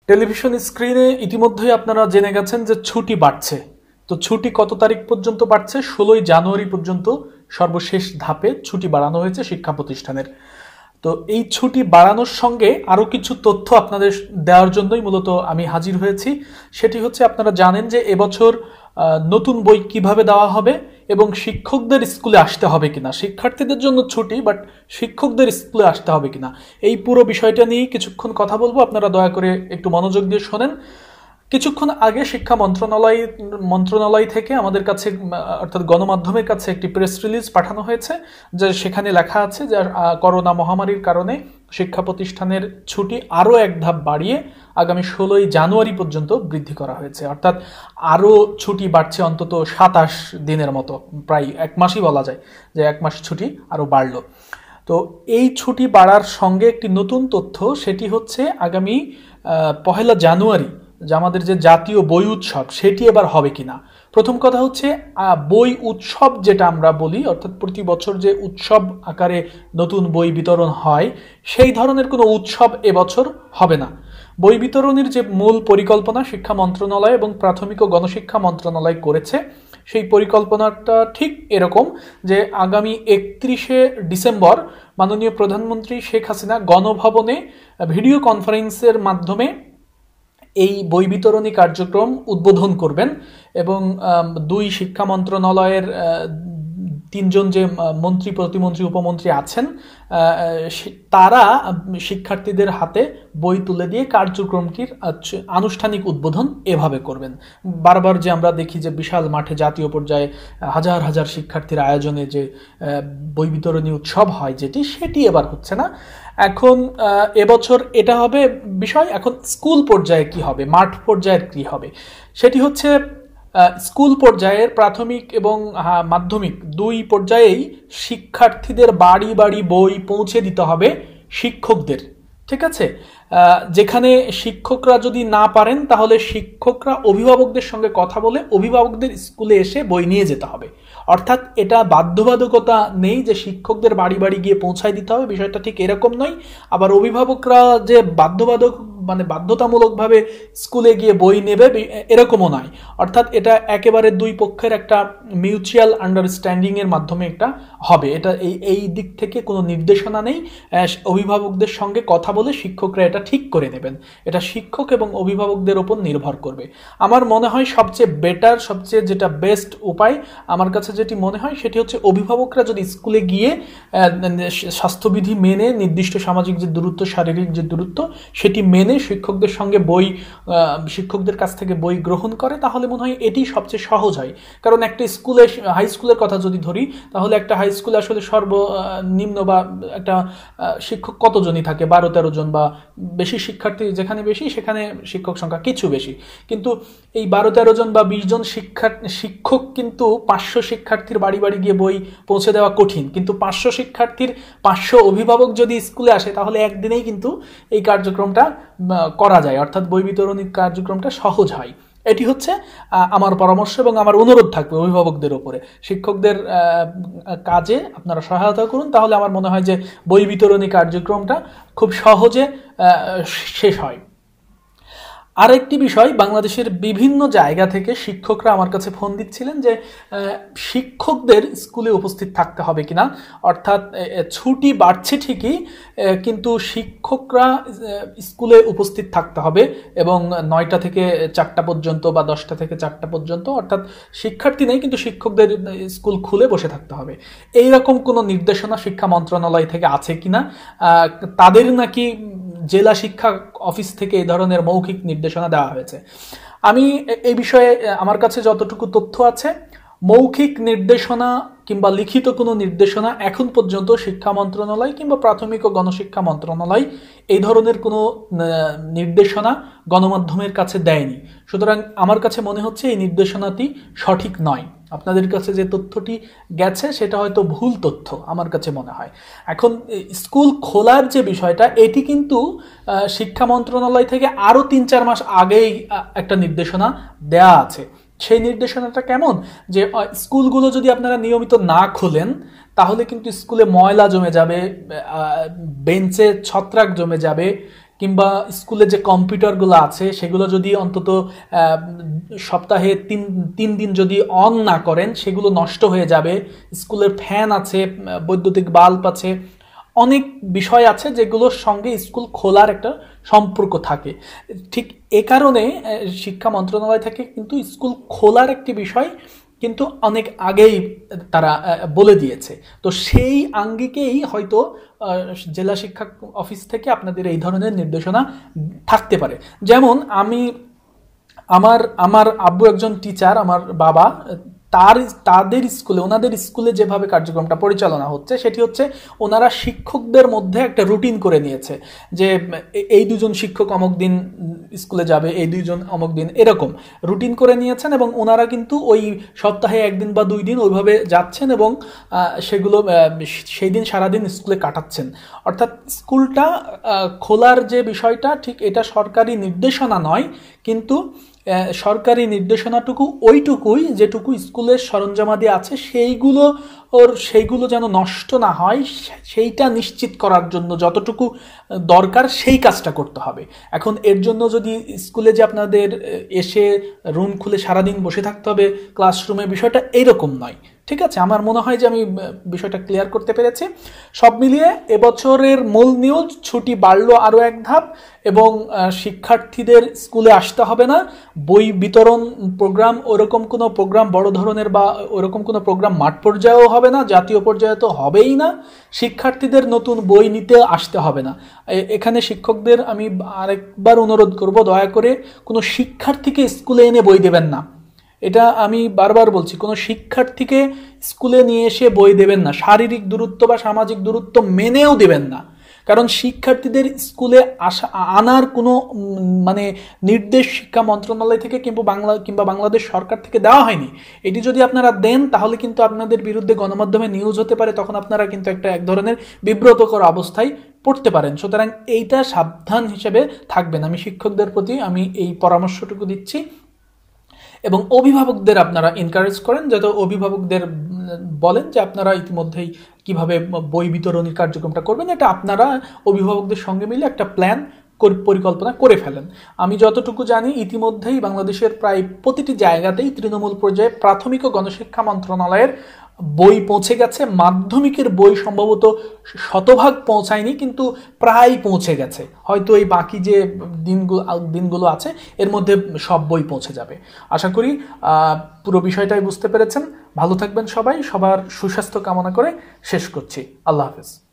Television স্ক্রিনে ইতিমধ্যেই আপনারা জেনে গেছেন যে ছুটি বাড়ছে। তো ছুটি কত তারিখ পর্যন্ত বাড়ছে? 16ই জানুয়ারি পর্যন্ত সর্বশেষ ধাপে ছুটি বাড়ানো হয়েছে শিক্ষা প্রতিষ্ঠানের। তো এই ছুটি বাড়ানোর সঙ্গে আরও কিছু তথ্য আপনাদের দেওয়ার জন্যই মূলত আমি হাজির হয়েছি। সেটি হচ্ছে, আপনারা জানেন যে এবছর নতুন বই কিভাবে দেওয়া হবে এবং শিক্ষকদের স্কুলে আসতে হবে কিনা। শিক্ষার্থীদের জন্য ছুটি, বাট শিক্ষকদের স্কুলে আসতে হবে কিনা, এই পুরো বিষয়টা নিয়েই কিছুক্ষণ কথা বলবো। আপনারা দয়া করে একটু মনোযোগ দিয়ে শোনেন। কিছুক্ষণ আগে শিক্ষা মন্ত্রণালয় থেকে আমাদের কাছে, অর্থাৎ গণমাধ্যমের কাছে একটি প্রেস রিলিজ পাঠানো হয়েছে, যে সেখানে লেখা আছে যে করোনা মহামারীর কারণে শিক্ষা প্রতিষ্ঠানের ছুটি আরও এক ধাপ বাড়িয়ে আগামী 16ই জানুয়ারি পর্যন্ত বৃদ্ধি করা হয়েছে। অর্থাৎ আরও ছুটি বাড়ছে অন্তত 27 দিনের মতো, প্রায় এক মাসই বলা যায় যে এক মাস ছুটি আরও বাড়লো। তো এই ছুটি বাড়ার সঙ্গে একটি নতুন তথ্য, সেটি হচ্ছে আগামী 1 জানুয়ারি যে আমাদের যে জাতীয় বই উৎসব, সেটি এবার হবে কিনা। প্রথম কথা হচ্ছে, বই উৎসব যেটা আমরা বলি, অর্থাৎ প্রতি বছর যে উৎসব আকারে নতুন বই বিতরণ হয়, সেই ধরনের কোনো উৎসব এবছর হবে না। বই বিতরণের যে মূল পরিকল্পনা শিক্ষা মন্ত্রণালয় এবং প্রাথমিক ও গণশিক্ষা মন্ত্রণালয় করেছে, সেই পরিকল্পনাটা ঠিক এরকম যে আগামী 31শে ডিসেম্বর মাননীয় প্রধানমন্ত্রী শেখ হাসিনা গণভবনে ভিডিও কনফারেন্সের মাধ্যমে এই বই বিতরণী কার্যক্রম উদ্বোধন করবেন এবং দুই শিক্ষা মন্ত্রণালয়ের 3 জন যে মন্ত্রী, প্রতিমন্ত্রী, উপমন্ত্রী আছেন, তারা শিক্ষার্থীদের হাতে বই তুলে দিয়ে কার্যক্রমটির আনুষ্ঠানিক উদ্বোধন এভাবে করবেন। বারবার যে আমরা দেখি যে বিশাল মাঠে জাতীয় পর্যায়ে হাজার হাজার শিক্ষার্থীর আয়োজনে যে বই বিতরণী উৎসব হয়, সেটি এবার হচ্ছে না। এখন এবছর এটা হবে বিষয়। এখন স্কুল পর্যায়ে কি হবে, মাঠ পর্যায়ের কি হবে, সেটি হচ্ছে স্কুল পর্যায়ের প্রাথমিক এবং মাধ্যমিক দুই পর্যায়েই শিক্ষার্থীদের বাড়ি বাড়ি বই পৌঁছে দিতে হবে শিক্ষকদের। ঠিক আছে, যেখানে শিক্ষকরা যদি না পারেন, তাহলে শিক্ষকরা অভিভাবকদের সঙ্গে কথা বলে অভিভাবকদের স্কুলে এসে বই নিয়ে যেতে হবে। অর্থাৎ এটা বাধ্যবাধকতা নেই যে শিক্ষকদের বাড়ি বাড়ি গিয়ে পৌঁছায় দিতে হবে, বিষয়টা ঠিক এরকম নয়। আবার অভিভাবকরা যে বাধ্যতামূলকভাবে স্কুলে গিয়ে বই নেবে, এরকমও নয়। অর্থাৎ এটা একেবারে দুই পক্ষের একটা মিউচুয়াল আন্ডারস্ট্যান্ডিংয়ের মাধ্যমে একটা হবে। এটা এই দিক থেকে কোনো নির্দেশনা নেই। অভিভাবকদের সঙ্গে কথা বলে শিক্ষকরা এটা ঠিক করে নেবেন। এটা শিক্ষক এবং অভিভাবকদের উপর নির্ভর করবে। আমার মনে হয় সবচেয়ে বেটার, সবচেয়ে যেটা বেস্ট উপায় আমার কাছে যেটি মনে হয়, সেটি হচ্ছে অভিভাবকরা যদি স্কুলে গিয়ে স্বাস্থ্যবিধি মেনে, নির্দিষ্ট সামাজিক যে দূরত্ব, শারীরিক যে দূরত্ব, সেটি মেনে শিক্ষকদের সঙ্গে শিক্ষকদের কাছ থেকে বই গ্রহণ করে, তাহলে মনে হয় এটি সবচেয়ে সহজ হয়। কারণ একটা স্কুলে, হাই স্কুলের কথা যদি ধরি, তাহলে একটা হাই স্কুলে আসলে সর্বনিম্ন বা একটা শিক্ষক কতজনই থাকে, 12-13 জন, বা বেশি শিক্ষার্থী যেখানে বেশি সেখানে শিক্ষক সংখ্যা কিছু বেশি। কিন্তু এই 12-13 জন বা 20 জন শিক্ষক কিন্তু 500 শিক্ষার্থীর বাড়ি বাড়ি গিয়ে বই পৌঁছে দেওয়া কঠিন। কিন্তু 500 শিক্ষার্থীর 500 অভিভাবক যদি স্কুলে আসে, তাহলে একদিনেই কিন্তু এই কার্যক্রমটা করা যায়, অর্থাৎ বই বিতরণী কার্যক্রমটা সহজ হয়। এটি হচ্ছে আমার পরামর্শ এবং আমার অনুরোধ থাকবে অভিভাবকদের উপরে। শিক্ষকদের কাজে আপনারা সহায়তা করুন, তাহলে আমার মনে হয় যে বই বিতরণী কার্যক্রমটা খুব সহজে শেষ হয়। আরেকটি বিষয়, বাংলাদেশের বিভিন্ন জায়গা থেকে শিক্ষকরা আমার কাছে ফোন দিচ্ছিলেন যে শিক্ষকদের স্কুলে উপস্থিত থাকতে হবে কিনা। অর্থাৎ ছুটি বাড়ছে ঠিকই, কিন্তু শিক্ষকরা স্কুলে উপস্থিত থাকতে হবে এবং 9টা থেকে 4টা পর্যন্ত বা 10টা থেকে 4টা পর্যন্ত। অর্থাৎ শিক্ষার্থী নেই, কিন্তু শিক্ষকদের স্কুল খুলে বসে থাকতে হবে। এইরকম কোনো নির্দেশনা শিক্ষা মন্ত্রণালয় থেকে আছে কিনা। তাদের নাকি জেলা শিক্ষা অফিস থেকে এই ধরনের মৌখিক নির্দেশনা দেওয়া হয়েছে। আমি এই বিষয়ে আমার কাছে যতটুকু তথ্য আছে, মৌখিক নির্দেশনা কিংবা লিখিত কোনো নির্দেশনা এখন পর্যন্ত শিক্ষা মন্ত্রণালয় কিংবা প্রাথমিক ও গণশিক্ষা মন্ত্রণালয় এই ধরনের কোনো নির্দেশনা গণমাধ্যমের কাছে দেয়নি। সুতরাং আমার কাছে মনে হচ্ছে এই নির্দেশনাটি সঠিক নয়। আপনাদের কাছে যে তথ্যটি গেছে সেটা হয়তো ভুল তথ্য, আমার কাছে মনে হয়। এখন স্কুল খোলার যে বিষয়টা, এটি কিন্তু শিক্ষা মন্ত্রণালয় থেকে আরও 3-4 মাস আগেই একটা নির্দেশনা দেয়া আছে। সেই নির্দেশনাটা কেমন, যে স্কুলগুলো যদি আপনারা নিয়মিত না খোলেন, তাহলে কিন্তু স্কুলে ময়লা জমে যাবে, বেঞ্চে ছত্রাক জমে যাবে, কিংবা স্কুলে যে কম্পিউটারগুলো আছে সেগুলো যদি অন্তত সপ্তাহে তিন দিন যদি অন না করেন সেগুলো নষ্ট হয়ে যাবে। স্কুলের ফ্যান আছে, বৈদ্যুতিক বাল্ব আছে, অনেক বিষয় আছে যেগুলোর সঙ্গে স্কুল খোলার একটা সম্পর্ক থাকে। ঠিক এ কারণে শিক্ষা মন্ত্রণালয় থেকে কিন্তু স্কুল খোলার একটি বিষয় কিন্তু অনেক আগেই তারা বলে দিয়েছে। তো সেই আঙ্গিকেই হয়তো জেলা শিক্ষা অফিস থেকে আপনাদের এই ধরনের নির্দেশনা থাকতে পারে। যেমন আমার আব্বু একজন টিচার, আমার বাবা, ওনাদের স্কুলে যেভাবে কার্যক্রমটা পরিচালনা হচ্ছে সেটি হচ্ছে ওনারা শিক্ষকদের মধ্যে একটা রুটিন করে নিয়েছে যে এই দুজন শিক্ষক অমুক দিন স্কুলে যাবে, এই দুইজন অমুক দিন, এরকম রুটিন করে নিয়েছেন এবং ওনারা কিন্তু ওই সপ্তাহে একদিন বা 2 দিন ওইভাবে যাচ্ছেন এবং সেগুলো সেই দিন সারাদিন স্কুলে কাটাচ্ছেন। অর্থাৎ স্কুলটা খোলার যে বিষয়টা ঠিক এটা সরকারি নির্দেশনা নয়, কিন্তু সরকারি নির্দেশনাটুকু ওইটুকুই যেটুকু স্কুলের সরঞ্জামাদি আছে সেইগুলো যেন নষ্ট না হয় সেইটা নিশ্চিত করার জন্য যতটুকু দরকার সেই কাজটা করতে হবে। এখন এর জন্য যদি স্কুলে যে আপনাদের এসে রুম খুলে সারাদিন বসে থাকতে হবে ক্লাসরুমে, বিষয়টা এইরকম নয়। ঠিক আছে, আমার মনে হয় যে আমি বিষয়টা ক্লিয়ার করতে পেরেছি। সব মিলিয়ে এবছরের মূল নিউজ, ছুটি বাড়লো আরও এক ধাপ এবং শিক্ষার্থীদের স্কুলে আসতে হবে না। বই বিতরণ প্রোগ্রাম, ওরকম কোনো প্রোগ্রাম বড় ধরনের বা ওরকম কোনো প্রোগ্রাম মাঠ পর্যায়েও হবে না, জাতীয় পর্যায়ে তো হবেই না। শিক্ষার্থীদের নতুন বই নিতে আসতে হবে না। এখানে শিক্ষকদের আমি আরেকবার অনুরোধ করব, দয়া করে কোনো শিক্ষার্থীকে স্কুলে এনে বই দেবেন না। এটা আমি বারবার বলছি, কোনো শিক্ষার্থীকে স্কুলে নিয়ে এসে বই দেবেন না, শারীরিক দূরত্ব বা সামাজিক দূরত্ব মেনেও দেবেন না। কারণ শিক্ষার্থীদের স্কুলে আনার কোনো নির্দেশ শিক্ষা মন্ত্রণালয় থেকে কিংবা বাংলাদেশ সরকার থেকে দেওয়া হয়নি। এটি যদি আপনারা দেন তাহলে কিন্তু আপনাদের বিরুদ্ধে গণমাধ্যমে নিউজ হতে পারে, তখন আপনারা কিন্তু এক ধরনের বিব্রতকর অবস্থায় পড়তে পারেন। সুতরাং এইটা সাবধান হিসেবে থাকবেন। আমি শিক্ষকদের প্রতি আমি এই পরামর্শটুকু দিচ্ছি এবং অভিভাবকদের আপনারা এনকারেজ করেন, যাতে অভিভাবকদের বলেন যে আপনারা ইতিমধ্যেই কিভাবে বই বিতরণের কার্যক্রমটা করবেন, এটা আপনারা অভিভাবকদের সঙ্গে মিলে একটা প্ল্যান পরিকল্পনা করে ফেলেন। আমি যতটুকু জানি ইতিমধ্যেই বাংলাদেশের প্রায় প্রতিটি জায়গাতেই তৃণমূল পর্যায়ে প্রাথমিক ও গণশিক্ষা মন্ত্রণালয়ের বই পৌঁছে গেছে। মাধ্যমিকের বই সম্ভবত 100% পৌঁছায়নি, কিন্তু প্রায় পৌঁছে গেছে। হয়তো এই বাকি যে দিনগুলো আছে এর মধ্যে সব বই পৌঁছে যাবে। আশা করি পুরো বিষয়টাই বুঝতে পেরেছেন। ভালো থাকবেন সবাই। সবার সুস্বাস্থ্য কামনা করে শেষ করছি। আল্লাহ হাফেজ।